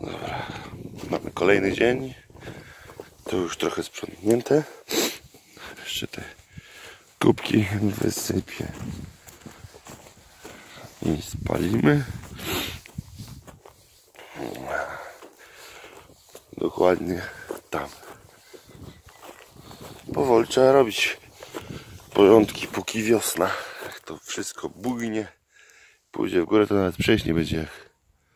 Dobra, mamy kolejny dzień. To już trochę sprzątnięte. Jeszcze te kubki wysypię i spalimy. Dokładnie tam. Powoli trzeba robić porządki, póki wiosna. Jak to wszystko bujnie, pójdzie w górę, to nawet przejść nie będzie jak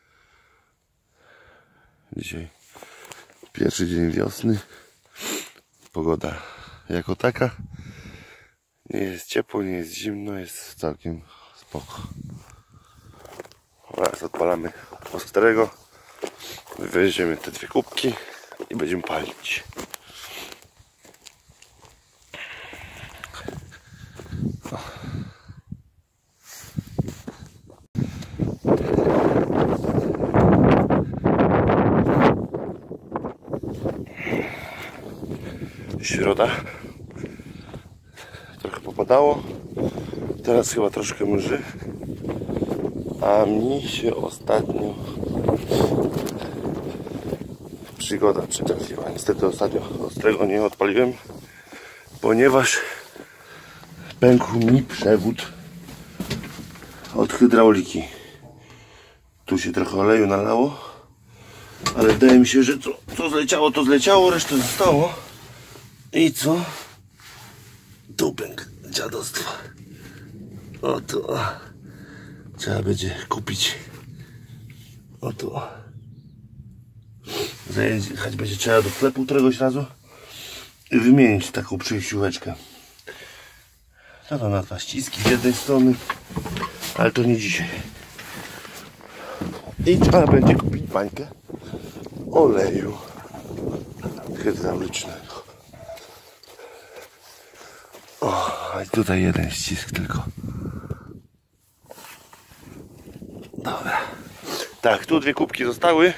dzisiaj. Pierwszy dzień wiosny. Pogoda jako taka. Nie jest ciepło, nie jest zimno, jest całkiem spoko. Teraz odpalamy ostrego. Wywieziemy te dwie kubki i będziemy palić. Środa. Trochę popadało. Teraz chyba troszkę mrzy. A mi się ostatnio przygoda przytrafiła. Niestety ostatnio ostrego nie odpaliłem, ponieważ pękł mi przewód od hydrauliki. Tu się trochę oleju nalało, ale wydaje mi się, że co zleciało, to zleciało, resztę zostało. I co? Tu pęk dziadostwa. Oto trzeba będzie kupić. Oto zajechać będzie trzeba do sklepu któregoś razu i wymienić taką przejścióweczkę. To na dwa ściski z jednej strony, ale to nie dzisiaj. I trzeba będzie kupić bańkę oleju hydraulicznego. O, i tutaj jeden ścisk tylko. Dobra. Tak, tu dwie kubki zostały.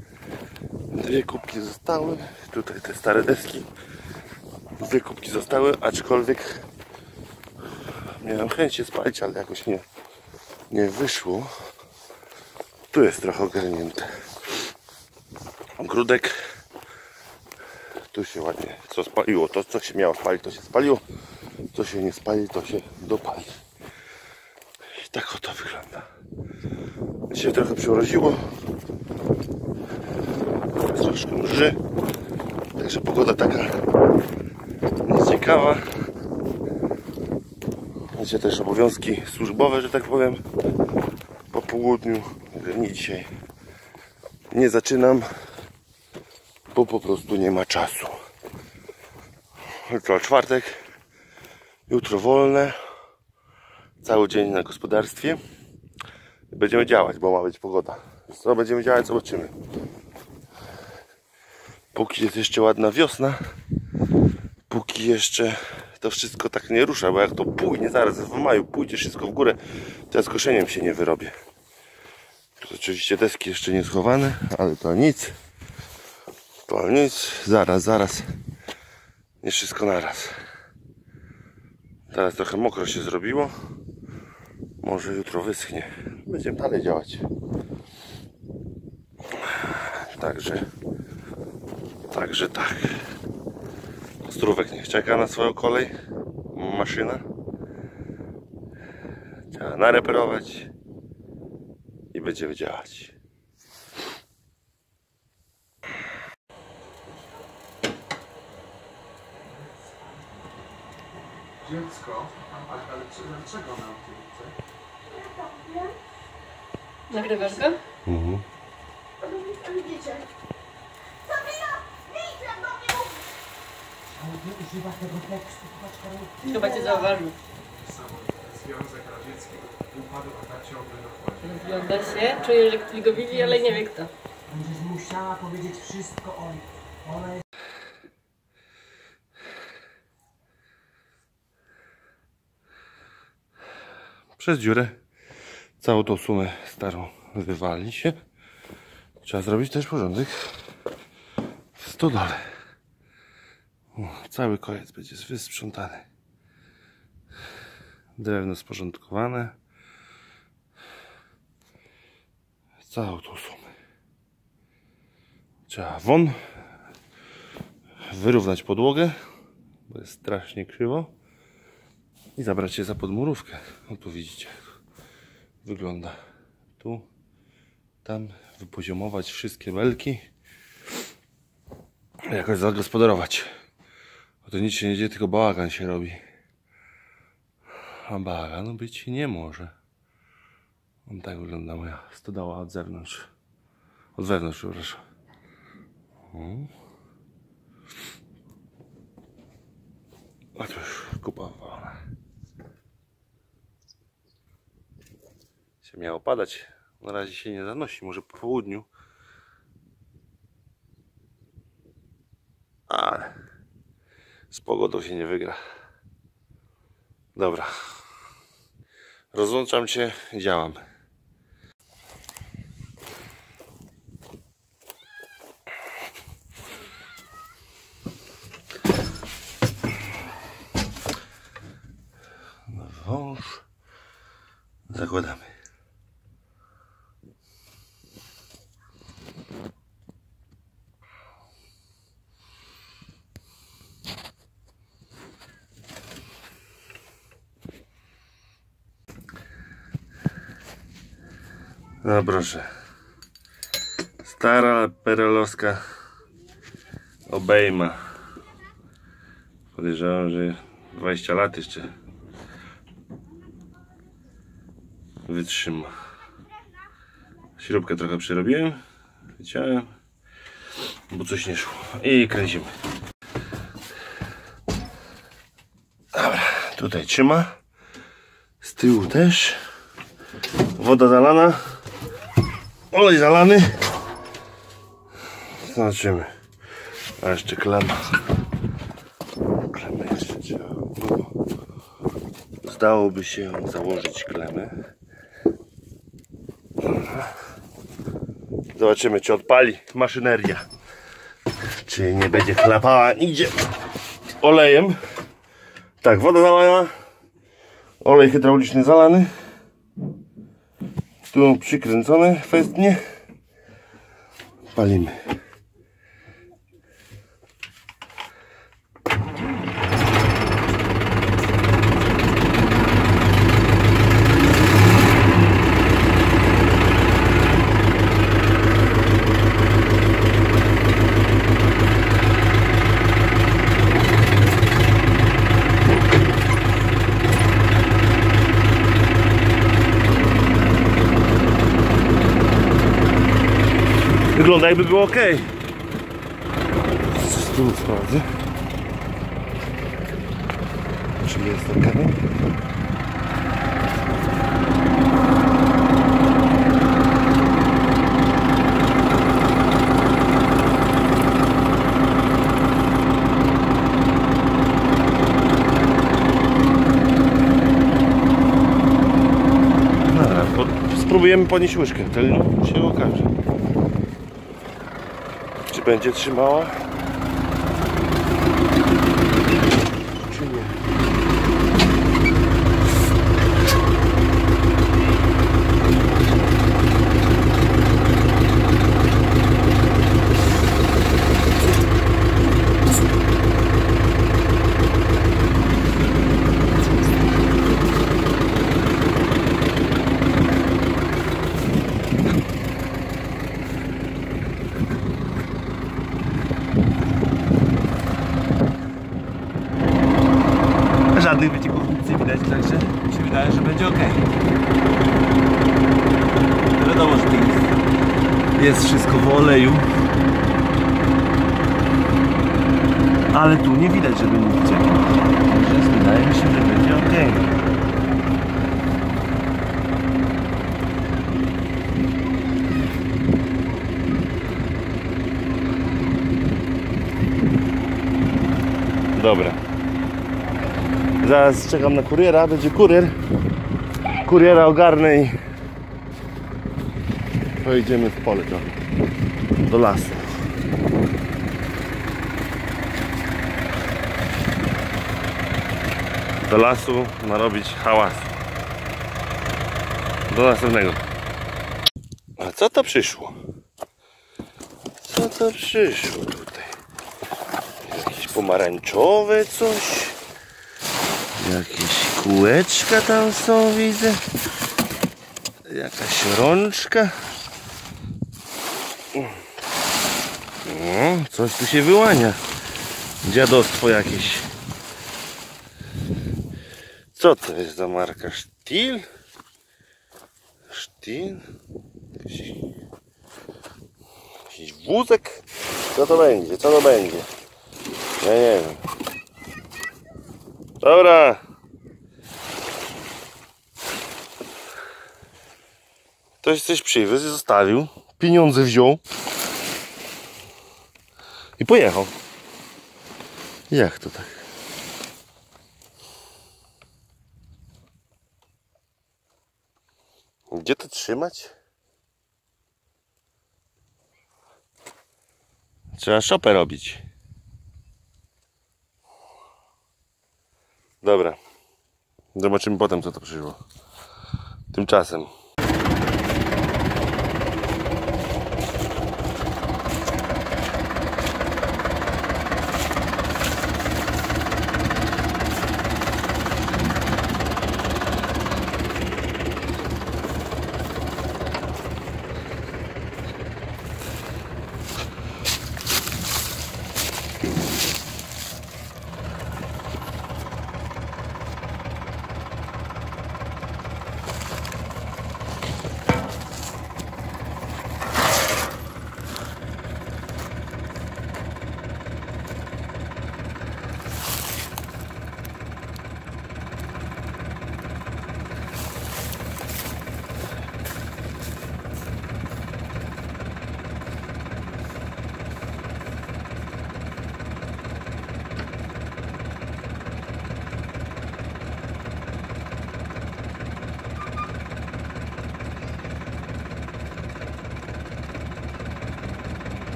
Tutaj te stare deski. Dwie kubki zostały, aczkolwiek miałem chęć się spalić, ale jakoś nie wyszło. Tu jest trochę ogarnięte. Ogródek. Tu się ładnie co spaliło. To co się miało spalić, to się spaliło. Co się nie spali, to się dopali. I tak oto wygląda. Dzisiaj trochę przymroziło. Troszkę mrzy. Także pogoda taka nieciekawa. Dzisiaj też obowiązki służbowe, że tak powiem, po południu. Nie dzisiaj nie zaczynam, bo po prostu nie ma czasu. Jutro czwartek, jutro wolne, cały dzień na gospodarstwie. Będziemy działać, bo ma być pogoda. Co będziemy działać, zobaczymy. Póki jest jeszcze ładna wiosna, póki jeszcze to wszystko tak nie rusza, bo jak to pójdzie zaraz w maju, pójdzie wszystko w górę, to ja z koszeniem się nie wyrobię. Tu oczywiście deski jeszcze nie schowane, ale to nic. To nic, zaraz. Nie wszystko naraz. Teraz trochę mokro się zrobiło. Może jutro wyschnie. Będziemy dalej działać. Także tak. Ostrówek niech czeka na swoją kolej. Maszyna. Trzeba nareperować i będziemy działać. Dziecko? Ale dlaczego nam ty chce? Nagrywasz go? Mhm. Ale wiecie, Sabina, widzę do mnie mówić. Ale nie używa tego tekstu, patrz Karol. Chyba cię zauważył. Związek Radziecki upadł, a ta ciągle dochodzi. Rozgląda się, czuje, że ktoś go widzi, ale nie wie kto. Będziesz musiała powiedzieć wszystko o niej. Ona jest... Przez dziurę całą tą sumę starą wywali się. Trzeba zrobić też porządek w stodole. Cały koniec będzie wysprzątany. Drewno sporządkowane. Całą tą sumę. Trzeba won wyrównać podłogę, bo jest strasznie krzywo, i zabrać się za podmurówkę. No tu widzicie, jak wygląda. Tu, tam wypoziomować wszystkie belki, jakoś zagospodarować. Bo to nic się nie dzieje, tylko bałagan się robi. A bałaganu być nie może. On tak wygląda moja stodoła od zewnątrz. Od wewnątrz, przepraszam. A to już kupa. Się miało padać. Na razie się nie zanosi, może po południu. Ale z pogodą się nie wygra. Dobra. Rozłączam się, działam. Wąż zakładamy. No proszę. Stara perelowska obejma. Podejrzewam, że 20 lat jeszcze wytrzyma. Śrubkę trochę przerobiłem, wyciąłem, bo coś nie szło. I kręcimy. Dobra, tutaj trzyma. Z tyłu też. Woda zalana. Olej zalany. Zobaczymy. A jeszcze klema. Klemę jeszcze trzeba. Zdałoby się założyć klemę. Zobaczymy, czy odpali maszyneria. Czy nie będzie chlapała nigdzie olejem. Tak, woda zalana. Olej hydrauliczny zalany. Tu przykręcone festnie. Palimy. Wygląda, jakby było ok. Z tyłu sprawdzę. Czy jest ten kamień? Dobra, spróbujemy podnieść łyżkę tylną, się okaże. Czy będzie trzymała? Czy nie? Żadnych wycieków nic nie widać, także mi się wydaje, że będzie ok. Wiadomo, że jest wszystko w oleju, ale tu nie widać, żeby nic ciekło. Także wydaje mi się, że będzie ok. Dobra. Zaraz czekam na kuriera, będzie kurier. Kuriera ogarnę i pojedziemy w pole do lasu. Do lasu narobić hałasu. Do następnego. A co to przyszło? Co No to przyszło tutaj. Jakieś pomarańczowe coś. Jakieś kółeczka tam są, widzę. Jakaś rączka. No, coś tu się wyłania. Dziadostwo jakieś. Co to jest za marka? Stihl? Stihl? Jakiś wózek? Co to będzie? Co to będzie? Ja nie wiem. Dobra. Ktoś coś przywiózł i zostawił. Pieniądze wziął. I pojechał. Jak to tak? Gdzie to trzymać? Trzeba szopę robić. Dobra. Zobaczymy potem, co to przyszło. Tymczasem.